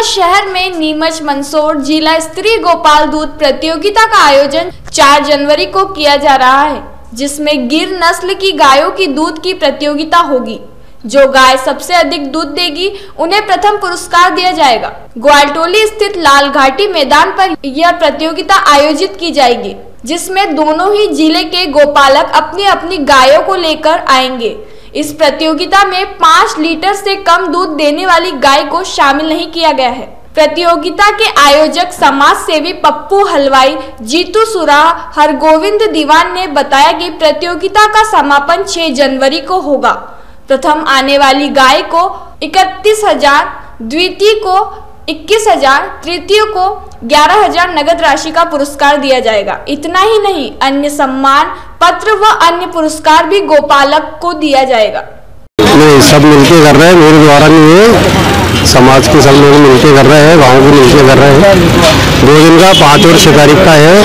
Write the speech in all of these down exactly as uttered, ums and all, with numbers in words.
शहर में नीमच मंदसौर जिला स्तरीय गोपाल दूध प्रतियोगिता का आयोजन चार जनवरी को किया जा रहा है, जिसमें गिर नस्ल की गायों की दूध की प्रतियोगिता होगी। जो गाय सबसे अधिक दूध देगी उन्हें प्रथम पुरस्कार दिया जाएगा। ग्वालटोली स्थित लाल घाटी मैदान पर यह प्रतियोगिता आयोजित की जाएगी, जिसमें दोनों ही जिले के गोपालक अपनी अपनी गायों को लेकर आएंगे। इस प्रतियोगिता में पाँच लीटर से कम दूध देने वाली गाय को शामिल नहीं किया गया है। प्रतियोगिता के आयोजक समाज सेवी पप्पू हलवाई, जीतू सुरा, हरगोविंद दीवान ने बताया कि प्रतियोगिता का समापन छह जनवरी को होगा। प्रथम आने वाली गाय को इकतीस हजार, द्वितीय को इक्कीस हजार, तृतीय को ग्यारह हजार नगद राशि का पुरस्कार दिया जाएगा। इतना ही नहीं, अन्य सम्मान पत्र व अन्य पुरस्कार भी गोपालक को दिया जाएगा। नहीं, सब मिलके कर रहे हैं, मेरे द्वारा नहीं है, समाज के सब लोग मिलके कर रहे हैं, गांव के मिलके कर रहे हैं। दो दिन का पाँच और छह तारीख का है,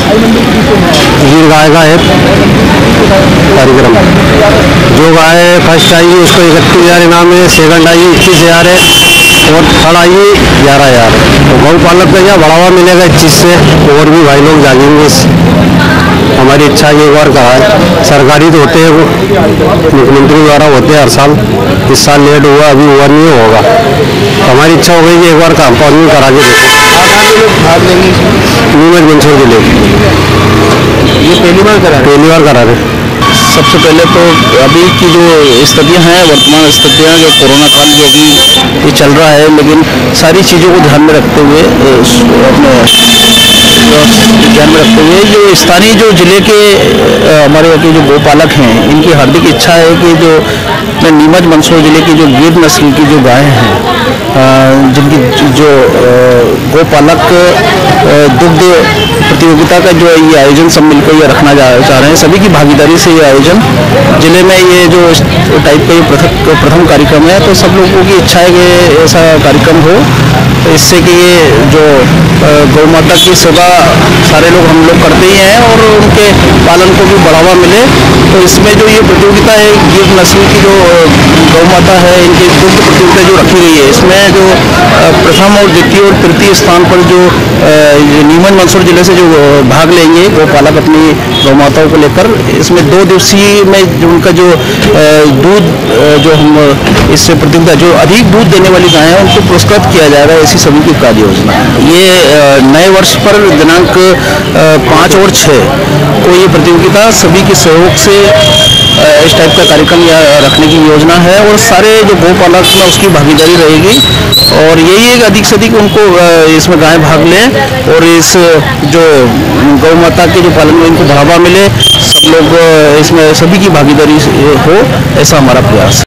गिर गाय का है कार्यक्रम। जो गाय फर्स्ट आई उसको इकतीस हजार इनाम है, सेकंड आई इक्कीस हजार है और थर्ड आई ग्यारह हजार। तो गौपालक का क्या बढ़ावा मिलेगा इस चीज़ से, और भी भाई लोग जागेंगे। हमारी इच्छा एक बार कहा है, सरकारी तो होते हैं, वो मुख्यमंत्री द्वारा होते हैं हर साल। इस साल लेट हुआ, अभी हुआ नहीं होगा। तो हमारी इच्छा हो गई कि एक बार काउंटिंग करा के देखो। नीमच मंदसौर जिले ये पहली बार करा पहली बार करा रहे। सबसे पहले तो अभी की जो स्थितियां हैं, वर्तमान स्थितियां जो कोरोना काल जो अभी ये चल रहा है, लेकिन सारी चीज़ों को ध्यान में रखते हुए अपने ध्यान में रखते हुए जो स्थानीय जो जिले के हमारे यहाँ के जो गोपालक हैं, इनकी हार्दिक इच्छा है कि जो नीमच मंदसौर जिले की जो गिर नस्ल की जो गायें हैं, जिनकी जो गोपालक दुग्ध प्रतियोगिता का जो ये आयोजन सब मिलकर ये रखना चाह रहे हैं, सभी की भागीदारी से ये आयोजन जिले में ये जो टाइप का ये प्रथम प्रथम कार्यक्रम है, तो सब लोगों की इच्छा है कि ऐसा कार्यक्रम हो, तो इससे कि ये जो गौ माता की सेवा सारे लोग हम लोग करते ही हैं और उनके पालन को भी बढ़ावा मिले। तो इसमें जो ये प्रतियोगिता है, गिर नस्ल की जो गौ माता है, इनकी दुग्ध प्रतियोगिता जो रखी गई है, इसमें जो प्रथम और द्वितीय और तृतीय स्थान पर जो नीमच मंदसौर जिले से जो भाग लेंगे गोपालक अपनी गौ माताओं को लेकर, इसमें दो दिवसीय में जो उनका जो दूध जो हम इससे प्रतियोगिता जो अधिक दूध देने वाली गायें हैं उनको पुरस्कृत किया जाएगा। ऐसी सभी की कार्य योजना ये नए वर्ष पर दिनांक पाँच और छः को ये प्रतियोगिता सभी के सहयोग से इस टाइप का कार्यक्रम रखने की योजना है और सारे जो गोपालक में उसकी भागीदारी रहेगी और यही है कि अधिक से अधिक उनको इसमें गाय भाग लें और इस जो गौ माता के जो पालन में इनको बढ़ावा मिले, सब लोग इसमें सभी की भागीदारी हो, ऐसा हमारा प्रयास है।